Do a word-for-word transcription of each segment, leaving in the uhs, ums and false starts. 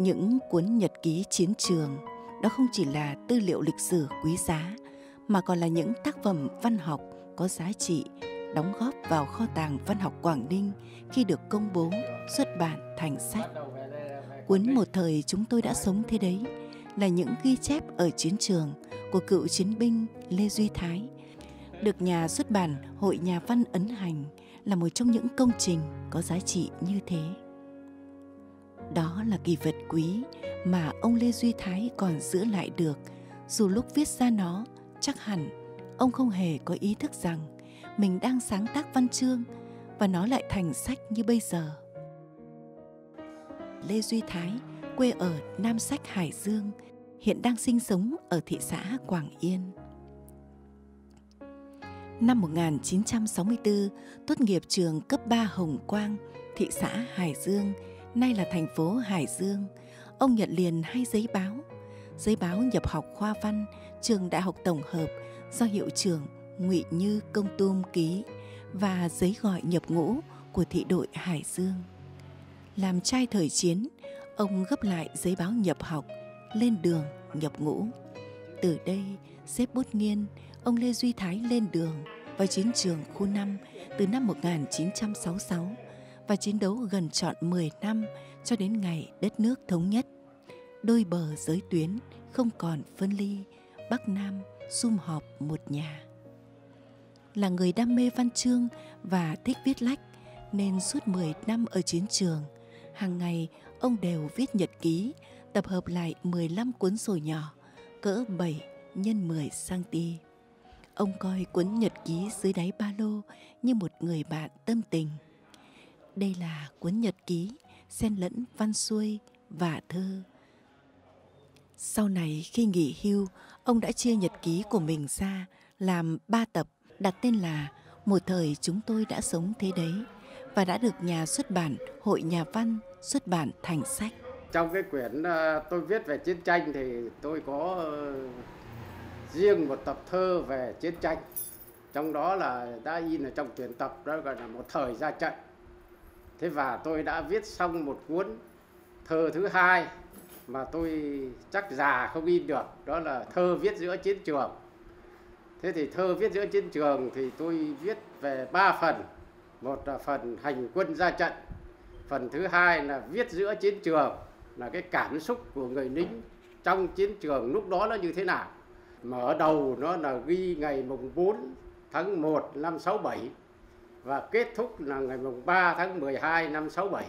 Những cuốn nhật ký chiến trường đó không chỉ là tư liệu lịch sử quý giá, mà còn là những tác phẩm văn học có giá trị, đóng góp vào kho tàng văn học Quảng Ninh khi được công bố, xuất bản thành sách. Cuốn Một thời chúng tôi đã sống thế đấy là những ghi chép ở chiến trường của cựu chiến binh Lê Duy Thái, được nhà xuất bản Hội Nhà văn ấn hành là một trong những công trình có giá trị như thế. Đó là kỳ vật quý mà ông Lê Duy Thái còn giữ lại được, dù lúc viết ra nó chắc hẳn ông không hề có ý thức rằng mình đang sáng tác văn chương và nó lại thành sách như bây giờ. Lê Duy Thái, quê ở Nam Sách, Hải Dương, hiện đang sinh sống ở thị xã Quảng Yên. Năm một nghìn chín trăm sáu mươi tư, tốt nghiệp trường cấp ba Hồng Quang, thị xã Hải Dương, nay là thành phố Hải Dương. Ông nhận liền hai giấy báo. Giấy báo nhập học khoa văn trường Đại học Tổng hợp do hiệu trưởng Ngụy Như Công Tum ký và giấy gọi nhập ngũ của thị đội Hải Dương. Làm trai thời chiến, ông gấp lại giấy báo nhập học, lên đường nhập ngũ. Từ đây, xếp bút nghiên, ông Lê Duy Thái lên đường vào chiến trường khu năm từ năm một nghìn chín trăm sáu mươi sáu và chiến đấu gần trọn mười năm cho đến ngày đất nước thống nhất. Đôi bờ giới tuyến không còn phân ly, Bắc Nam sum họp một nhà. Là người đam mê văn chương và thích viết lách, nên suốt mười năm ở chiến trường, hàng ngày ông đều viết nhật ký, tập hợp lại mười lăm cuốn sổ nhỏ, cỡ bảy nhân mười xăng-ti-mét. Ông coi cuốn nhật ký dưới đáy ba lô như một người bạn tâm tình. Đây là cuốn nhật ký xen lẫn văn xuôi và thơ. Sau này khi nghỉ hưu, ông đã chia nhật ký của mình ra làm ba tập, đặt tên là Một thời chúng tôi đã sống thế đấy, và đã được nhà xuất bản Hội Nhà văn xuất bản thành sách. Trong cái quyển tôi viết về chiến tranh thì tôi có riêng một tập thơ về chiến tranh. Trong đó là đã in ở trong tuyển tập, đó gọi là Một thời ra trận. Thế và tôi đã viết xong một cuốn thơ thứ hai mà tôi chắc già không in được, đó là Thơ viết giữa chiến trường. Thế thì thơ viết giữa chiến trường thì tôi viết về ba phần. Một là phần hành quân ra trận, phần thứ hai là viết giữa chiến trường, là cái cảm xúc của người lính trong chiến trường lúc đó nó như thế nào. Mở đầu nó là ghi ngày mùng bốn tháng một năm sáu bảy và kết thúc là ngày mùng ba tháng mười hai năm sáu bảy.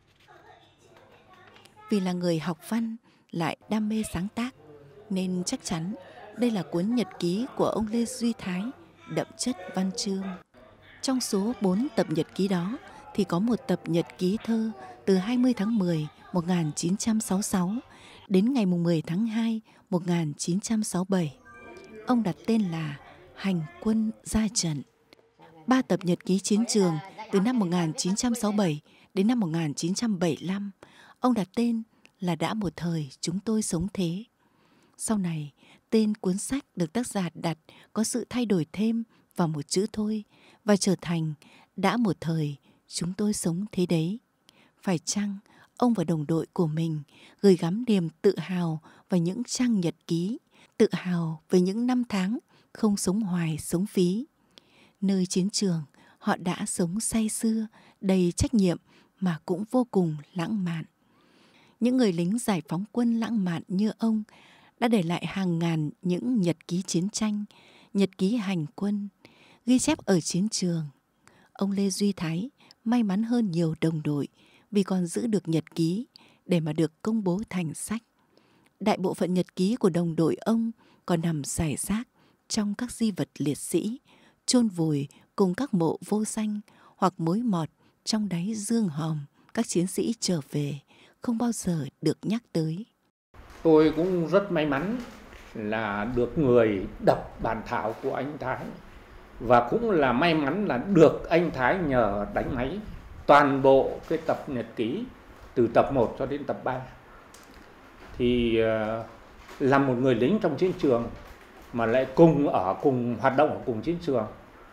Vì là người học văn lại đam mê sáng tác, nên chắc chắn đây là cuốn nhật ký của ông Lê Duy Thái đậm chất văn chương. Trong số bốn tập nhật ký đó thì có một tập nhật ký thơ từ hai mươi tháng mười một nghìn chín trăm sáu mươi sáu đến ngày mười tháng hai một nghìn chín trăm sáu mươi bảy. Ông đặt tên là Hành quân ra trận. Ba tập nhật ký chiến trường từ năm một nghìn chín trăm sáu mươi bảy đến năm một nghìn chín trăm bảy mươi lăm, ông đặt tên là Đã một thời chúng tôi sống thế. Sau này, tên cuốn sách được tác giả đặt có sự thay đổi thêm vào một chữ thôi và trở thành Đã một thời chúng tôi sống thế đấy. Phải chăng ông và đồng đội của mình gửi gắm niềm tự hào vào những trang nhật ký, tự hào về những năm tháng không sống hoài sống phí. Nơi chiến trường, họ đã sống say sưa, đầy trách nhiệm mà cũng vô cùng lãng mạn. Những người lính giải phóng quân lãng mạn như ông đã để lại hàng ngàn những nhật ký chiến tranh, nhật ký hành quân, ghi chép ở chiến trường. Ông Lê Duy Thái may mắn hơn nhiều đồng đội vì còn giữ được nhật ký để mà được công bố thành sách. Đại bộ phận nhật ký của đồng đội ông còn nằm rải rác trong các di vật liệt sĩ, chôn vùi cùng các mộ vô danh hoặc mối mọt trong đáy dương hòm các chiến sĩ trở về, không bao giờ được nhắc tới. Tôi cũng rất may mắn là được người đọc bản thảo của anh Thái, và cũng là may mắn là được anh Thái nhờ đánh máy toàn bộ cái tập nhật ký từ tập một cho đến tập ba. Thì uh, là một người lính trong chiến trường mà lại cùng ở cùng hoạt động ở cùng chiến trường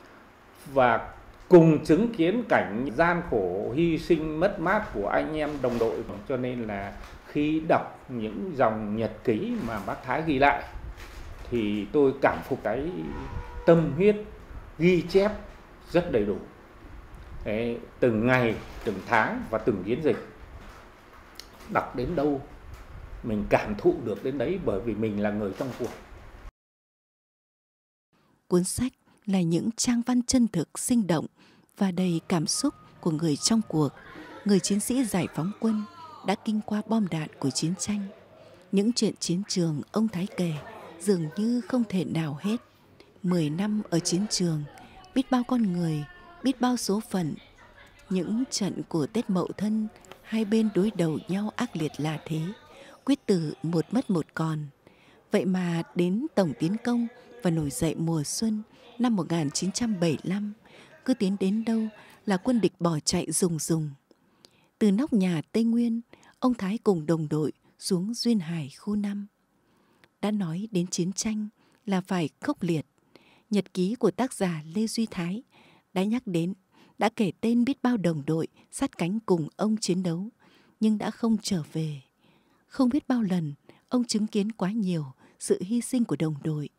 và cùng chứng kiến cảnh gian khổ, hy sinh, mất mát của anh em đồng đội, cho nên là khi đọc những dòng nhật ký mà bác Thái ghi lại thì tôi cảm phục cái tâm huyết ghi chép rất đầy đủ. Đấy, từng ngày, từng tháng và từng chiến dịch. Đọc đến đâu mình cảm thụ được đến đấy, bởi vì mình là người trong cuộc. Cuốn sách là những trang văn chân thực, sinh động và đầy cảm xúc của người trong cuộc, người chiến sĩ giải phóng quân đã kinh qua bom đạn của chiến tranh. Những chuyện chiến trường ông Thái kể dường như không thể nào hết. Mười năm ở chiến trường, biết bao con người, biết bao số phận. Những trận của Tết Mậu Thân, hai bên đối đầu nhau ác liệt là thế, quyết tử một mất một còn. Vậy mà đến tổng tiến công và nổi dậy mùa xuân năm một nghìn chín trăm bảy mươi lăm, cứ tiến đến đâu là quân địch bỏ chạy rùng rùng. Từ nóc nhà Tây Nguyên, ông Thái cùng đồng đội xuống Duyên Hải khu năm. Đã nói đến chiến tranh là phải khốc liệt. Nhật ký của tác giả Lê Duy Thái đã nhắc đến, đã kể tên biết bao đồng đội sát cánh cùng ông chiến đấu, nhưng đã không trở về. Không biết bao lần, ông chứng kiến quá nhiều sự hy sinh của đồng đội.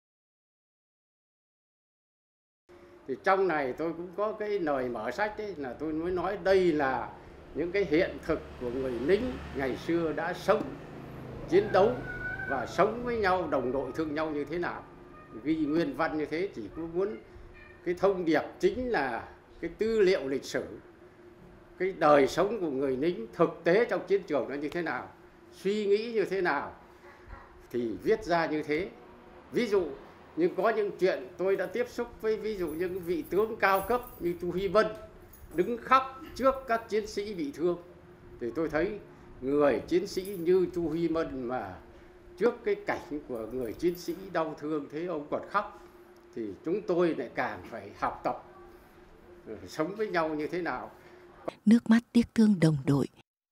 Thì trong này tôi cũng có cái lời mở sách ấy, là tôi mới nói đây là những cái hiện thực của người lính ngày xưa đã sống, chiến đấu và sống với nhau, đồng đội thương nhau như thế nào. Ghi nguyên văn như thế chỉ có muốn cái thông điệp chính là cái tư liệu lịch sử, cái đời sống của người lính thực tế trong chiến trường nó như thế nào, suy nghĩ như thế nào thì viết ra như thế. Ví dụ, nhưng có những chuyện tôi đã tiếp xúc với ví dụ những vị tướng cao cấp như Chu Huy Bân đứng khóc trước các chiến sĩ bị thương, thì tôi thấy người chiến sĩ như Chu Huy Bân mà trước cái cảnh của người chiến sĩ đau thương thế ông còn khóc, thì chúng tôi lại càng phải học tập sống với nhau như thế nào. Nước mắt tiếc thương đồng đội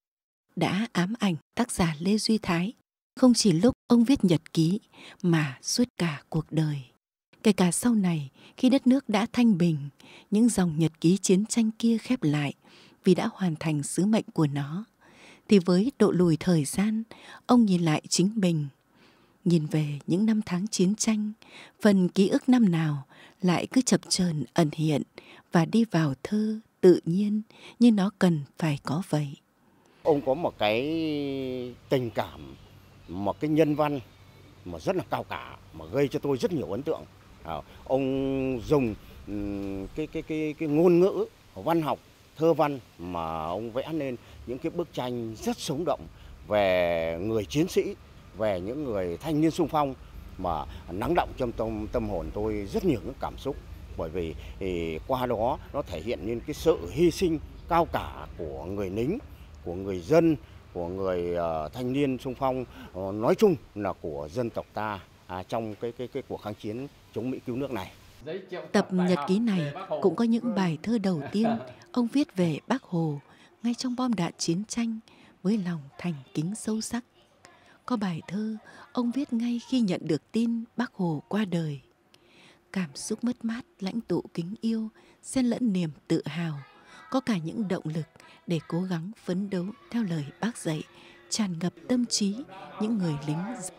đã ám ảnh tác giả Lê Duy Thái, không chỉ lúc ông viết nhật ký mà suốt cả cuộc đời. Kể cả sau này, khi đất nước đã thanh bình, những dòng nhật ký chiến tranh kia khép lại vì đã hoàn thành sứ mệnh của nó, thì với độ lùi thời gian, ông nhìn lại chính mình, nhìn về những năm tháng chiến tranh, phần ký ức năm nào lại cứ chập chờn ẩn hiện và đi vào thơ tự nhiên như nó cần phải có vậy. Ông có một cái tình cảm, một cái nhân văn mà rất là cao cả, mà gây cho tôi rất nhiều ấn tượng. À, ông dùng cái cái cái cái ngôn ngữ văn học, thơ văn mà ông vẽ nên những cái bức tranh rất sống động về người chiến sĩ, về những người thanh niên xung phong mà lắng động trong tâm, tâm hồn tôi rất nhiều những cảm xúc, bởi vì thì qua đó nó thể hiện nên cái sự hy sinh cao cả của người lính, của người dân, của người uh, thanh niên xung phong, uh, nói chung là của dân tộc ta à, trong cái cái cái cuộc kháng chiến chống Mỹ cứu nước này. Tập nhật ký này cũng có những bài thơ đầu tiên ông viết về Bác Hồ ngay trong bom đạn chiến tranh với lòng thành kính sâu sắc. Có bài thơ ông viết ngay khi nhận được tin Bác Hồ qua đời. Cảm xúc mất mát, lãnh tụ kính yêu, xen lẫn niềm tự hào, có cả những động lực để cố gắng phấn đấu theo lời Bác dạy, tràn ngập tâm trí những người lính.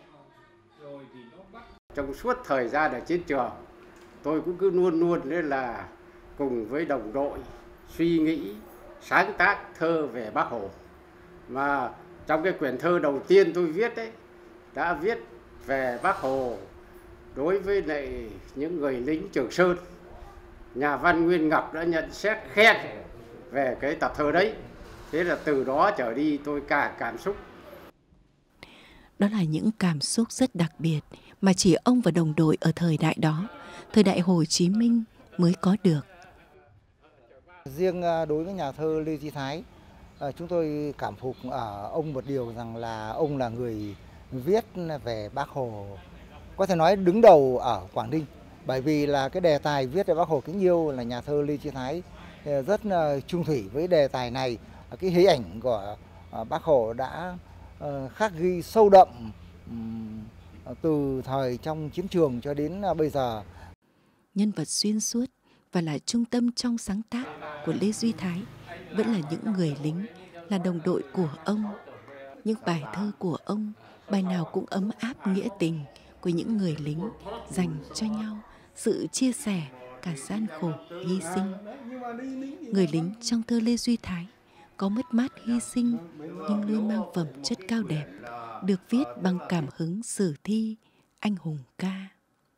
Trong suốt thời gian ở chiến trường, tôi cũng cứ luôn luôn nên là cùng với đồng đội suy nghĩ, sáng tác thơ về Bác Hồ. Mà trong cái quyển thơ đầu tiên tôi viết ấy, đã viết về Bác Hồ đối với lại những người lính Trường Sơn. Nhà văn Nguyên Ngọc đã nhận xét khen về cái tập thơ đấy. Thế là từ đó trở đi tôi cả cảm xúc. Đó là những cảm xúc rất đặc biệt mà chỉ ông và đồng đội ở thời đại đó, thời đại Hồ Chí Minh mới có được. Riêng đối với nhà thơ Lê Duy Thái, chúng tôi cảm phục ở ông một điều rằng là ông là người viết về Bác Hồ, có thể nói đứng đầu ở Quảng Ninh. Bởi vì là cái đề tài viết về Bác Hồ kính yêu là nhà thơ Lê Duy Thái rất chung thủy với đề tài này. Cái hình ảnh của Bác Hồ đã khắc ghi sâu đậm từ thời trong chiến trường cho đến bây giờ. Nhân vật xuyên suốt và là trung tâm trong sáng tác của Lê Duy Thái vẫn là những người lính, là đồng đội của ông. Những bài thơ của ông, bài nào cũng ấm áp nghĩa tình của những người lính dành cho nhau, sự chia sẻ, cả gian khổ, hy sinh. Người lính trong thơ Lê Duy Thái có mất mát hy sinh nhưng luôn mang phẩm chất cao đẹp, được viết bằng cảm hứng sử thi, anh hùng ca.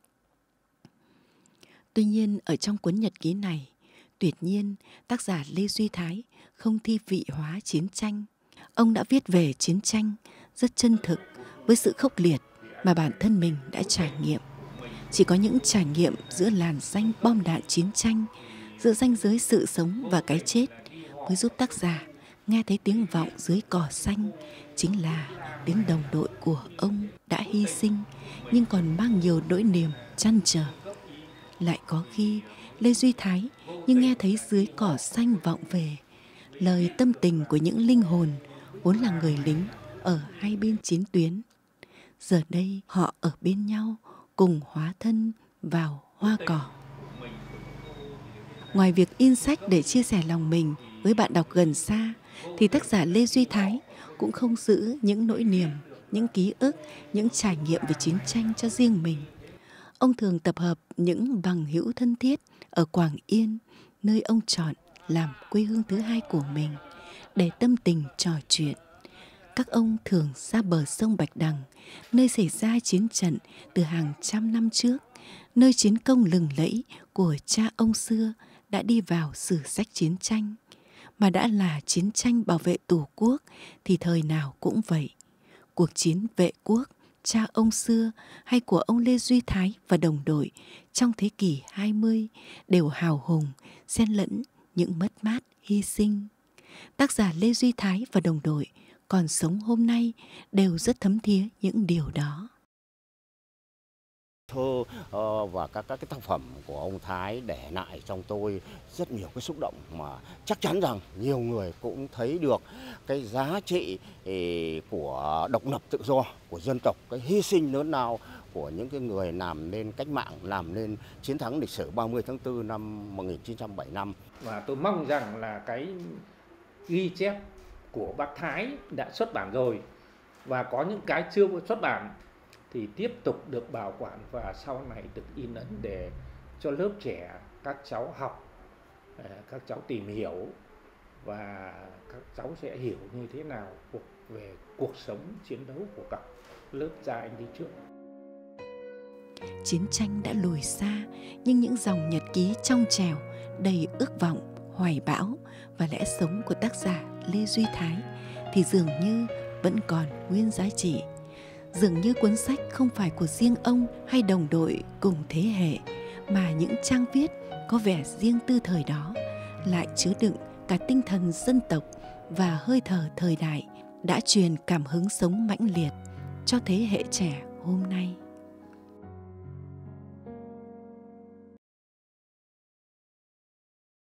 Tuy nhiên ở trong cuốn nhật ký này, tuyệt nhiên tác giả Lê Duy Thái không thi vị hóa chiến tranh. Ông đã viết về chiến tranh rất chân thực với sự khốc liệt mà bản thân mình đã trải nghiệm. Chỉ có những trải nghiệm giữa làn danh bom đạn chiến tranh, giữa ranh giới sự sống và cái chết mới giúp tác giả nghe thấy tiếng vọng dưới cỏ xanh, chính là tiếng đồng đội của ông đã hy sinh nhưng còn mang nhiều nỗi niềm trăn trở. Lại có khi Lê Duy Thái nhưng nghe thấy dưới cỏ xanh vọng về lời tâm tình của những linh hồn vốn là người lính ở hai bên chiến tuyến. Giờ đây họ ở bên nhau cùng hóa thân vào hoa cỏ. Ngoài việc in sách để chia sẻ lòng mình với bạn đọc gần xa, thì tác giả Lê Duy Thái cũng không giữ những nỗi niềm, những ký ức, những trải nghiệm về chiến tranh cho riêng mình. Ông thường tập hợp những bằng hữu thân thiết ở Quảng Yên, nơi ông chọn làm quê hương thứ hai của mình, để tâm tình trò chuyện. Các ông thường ra bờ sông Bạch Đằng, nơi xảy ra chiến trận từ hàng trăm năm trước, nơi chiến công lừng lẫy của cha ông xưa đã đi vào sử sách chiến tranh. Mà đã là chiến tranh bảo vệ Tổ quốc thì thời nào cũng vậy. Cuộc chiến vệ quốc cha ông xưa hay của ông Lê Duy Thái và đồng đội trong thế kỷ hai mươi đều hào hùng, xen lẫn những mất mát, hy sinh. Tác giả Lê Duy Thái và đồng đội còn sống hôm nay đều rất thấm thía những điều đó. Thơ uh, và các các cái tác phẩm của ông Thái để lại trong tôi rất nhiều cái xúc động, mà chắc chắn rằng nhiều người cũng thấy được cái giá trị eh, của độc lập tự do của dân tộc, cái hy sinh lớn lao của những cái người làm nên cách mạng, làm nên chiến thắng lịch sử ba mươi tháng tư năm một nghìn chín trăm bảy mươi lăm. Và tôi mong rằng là cái ghi chép của bác Thái đã xuất bản rồi, và có những cái chưa xuất bản thì tiếp tục được bảo quản và sau này được in ấn để cho lớp trẻ, các cháu học, các cháu tìm hiểu, và các cháu sẽ hiểu như thế nào cuộc về cuộc sống chiến đấu của các lớp cha anh đi trước. Chiến tranh đã lùi xa, nhưng những dòng nhật ký trong trẻo, đầy ước vọng, hoài bão và lẽ sống của tác giả Lê Duy Thái thì dường như vẫn còn nguyên giá trị. Dường như cuốn sách không phải của riêng ông hay đồng đội cùng thế hệ, mà những trang viết có vẻ riêng tư thời đó lại chứa đựng cả tinh thần dân tộc và hơi thở thời đại, đã truyền cảm hứng sống mãnh liệt cho thế hệ trẻ hôm nay.